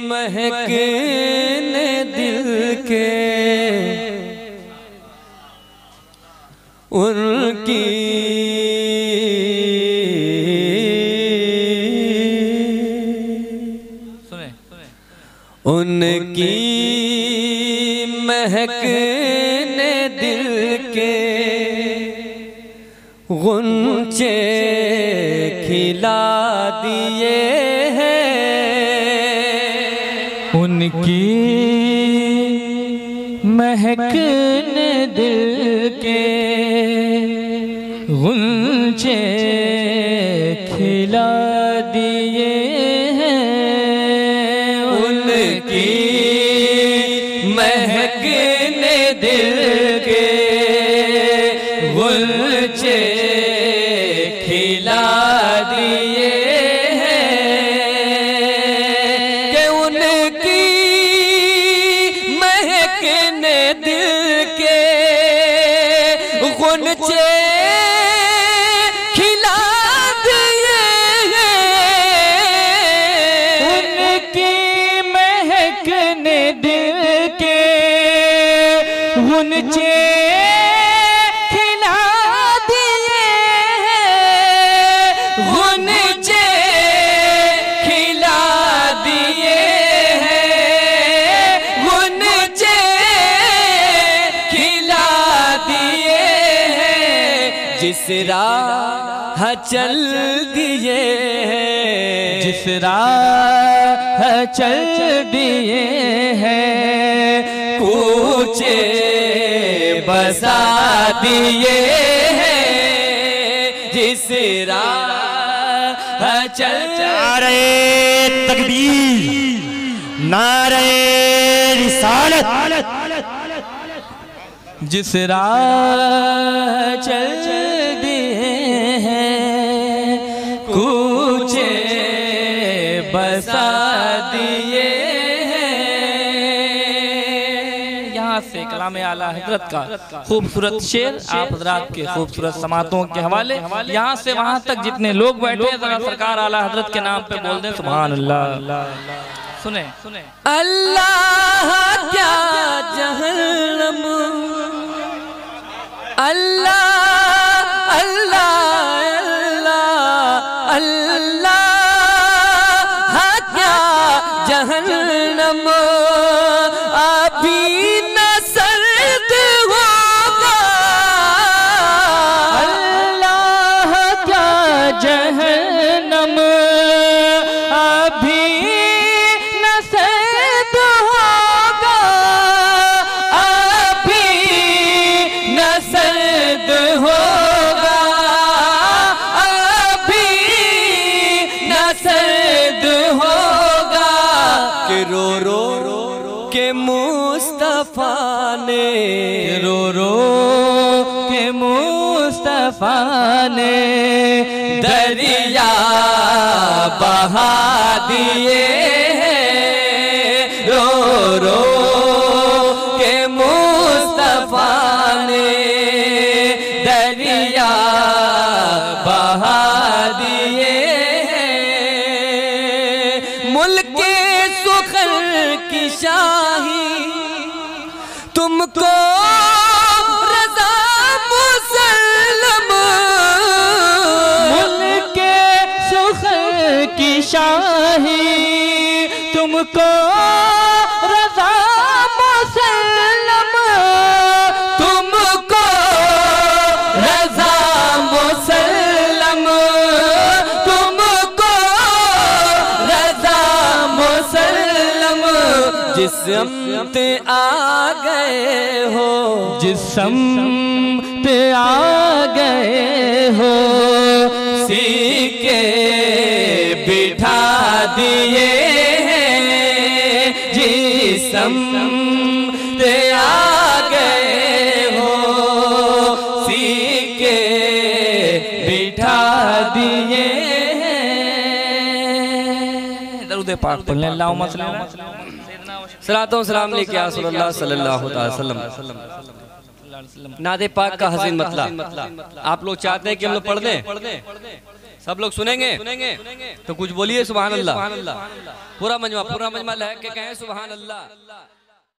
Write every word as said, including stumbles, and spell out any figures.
महकने दिल के उनकी सुने उनकी महकने दिल के गुंचे खिला दिए हैं। उनकी महकने दिल के गुंचे खिला दिए हैं। उनकी महकने दिल के गुंचे खिला दिए हैं कि उनकी महकने दिल के गुंचे खिला दिए हैं। उनकी महकने दिल के गुंचे खिला दिए हैं। गुंचे खिला दिए हैं। गुंचे खिला दिए हैं। जिस राह चल दिए हैं। जिस राह चल दिए हैं। कूचे बसा दिए हैं। जिस राह चल नारे तकबीर, नारे रिसालत। जिस राह चल दिए हैं। कूचे बसा दिए हैं। यहाँ से कलाम आला हजरत का खूबसूरत शेर आप हजरात के खूबसूरत समातों के हवाले। यहाँ से वहाँ तक जितने लोग बैठे हैं जरा सरकार आला हजरत के नाम पे बोल दें सुभान अल्लाह। सुने सुने अल्लाह क्या जहन्नम, अल्लाह अल्लाह अल्लाह अल्लाह क्या जहन्नम अभी न सर्द होगा। अल्लाह क्या जहन्नम अभी न सर्द होगा। अभी न सर्द होगा। अभी न सर्द होगा कि रो रो के मुस्तफा ने रो रो के मुस्तफा ने दरिया बहा दिए हैं। रो रो के मुस्तफा ने दरिया बहा दिए हैं। मुल्क सुखर की शाही तुमको रज़ा मुसल्लम। मुल्क सुखर की शाही तुमको रज़ा मुसल्लम। तुमको रज़ा मुसल्लम। तुमको रज़ा मुसल्लम। जिस समत आ गए हो, जिस समत आ गए हो। सीके बिठा दिए हैं। जिस समत आ गए हो सीके बिठा दिए हैं। दरूद पाक पढ़ लें। अल्लाहुम्मा सलातो सलाम लेके आ सल्लल्लाहु अलैहि वसल्लम। नादे पाक का हसीन मतलब आप लोग चाहते हैं कि हम लोग पढ़ दें। सब लोग सुनेंगे तो कुछ बोलिए सुभान अल्लाह। पूरा मजमा पूरा मजमा लहक के कहें सुभान अल्लाह।